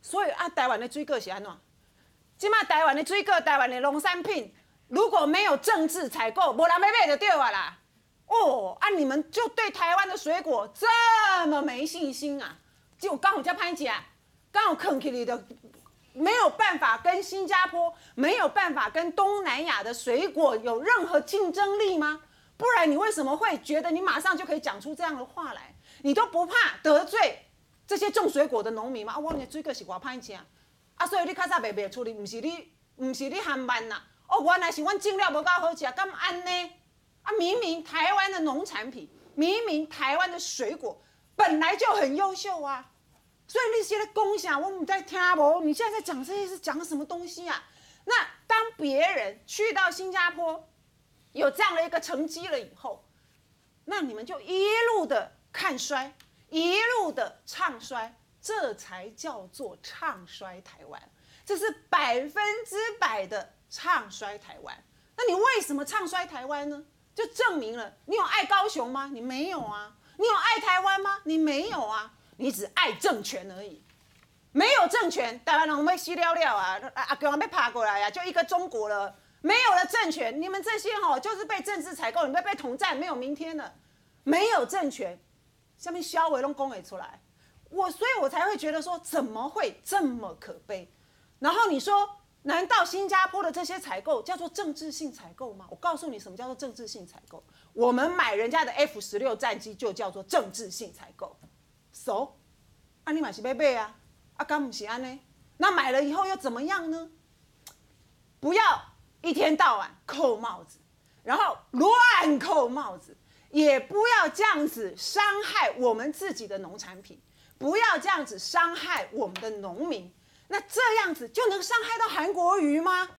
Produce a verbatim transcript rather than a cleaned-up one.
所以啊，台湾的水果是安怎？即马台湾的水果、台湾的农产品，如果没有政治采购，无人要买就对了啦。哦，啊，你们就对台湾的水果这么没信心啊？结果刚好叫潘姐，刚好啃起你的，没有办法跟新加坡，没有办法跟东南亚的水果有任何竞争力吗？不然你为什么会觉得你马上就可以讲出这样的话来？你都不怕得罪这些种水果的农民吗？啊，我的水果是偌歹吃，啊，所以你较早卖卖出去，不是你，不是你含慢呐？哦，原来是阮种料无够好吃，敢安呢？啊，明明台湾的农产品，明明台湾的水果本来就很优秀啊，所以你现在讲啥，我们在听无？你现在在讲这些是讲什么东西啊？那当别人去到新加坡有这样的一个成绩了以后，那你们就一路的看衰，一路的唱衰，这才叫做唱衰台湾，这是百分之百的唱衰台湾。那你为什么唱衰台湾呢？就证明了你有爱高雄吗？你没有啊。你有爱台湾吗？你没有啊。你只爱政权而已。没有政权，台湾人要死了了啊！阿公要爬过来啊，就一个中国了。没有了政权，你们这些吼、哦、就是被政治采购，你们被统战，没有明天了。没有政权，下面消委拢讲得出来。我所以，我才会觉得说，怎么会这么可悲？然后你说，难道新加坡的这些采购叫做政治性采购吗？我告诉你，什么叫做政治性采购？我们买人家的 F 十六 战机就叫做政治性采购。So， 啊，你嘛是要买啊？啊，敢不是安呢？那买了以后又怎么样呢？不要一天到晚扣帽子，然后乱扣帽子，也不要这样子伤害我们自己的农产品，不要这样子伤害我们的农民。那这样子就能伤害到韩国瑜吗？